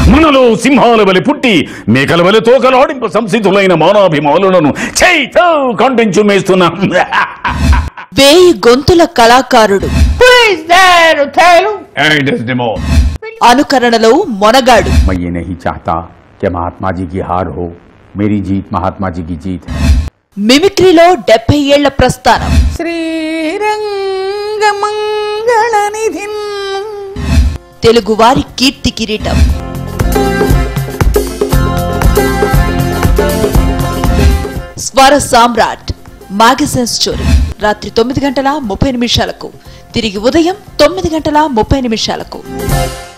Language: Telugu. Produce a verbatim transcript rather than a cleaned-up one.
మనలో సింహాల వలె పుట్టి మేకల వలె తోకలాడింప సంసిద్ధులైన మానాభిమానులను చైతో కంటించు మేస్తున్నా వేయి గొంతుల కళాకారుడు అనుకరణలో మొనగాడు मैं ये नहीं चाहता कि महात्मा जी की हार हो मेरी जीत महात्मा जी की जीत है మిమిక్రీలో డెబ్బై ఏళ్ల ప్రస్థానం శ్రీరంగమంగళనిధిన్ తెలుగువారి కీర్తి కిరీటం స్వర సామ్రాట్ మ్యాగజైన్ స్టోరీ రాత్రి తొమ్మిది గంటల ముప్పై నిమిషాలకు తిరిగి ఉదయం తొమ్మిది గంటల ముప్పై నిమిషాలకు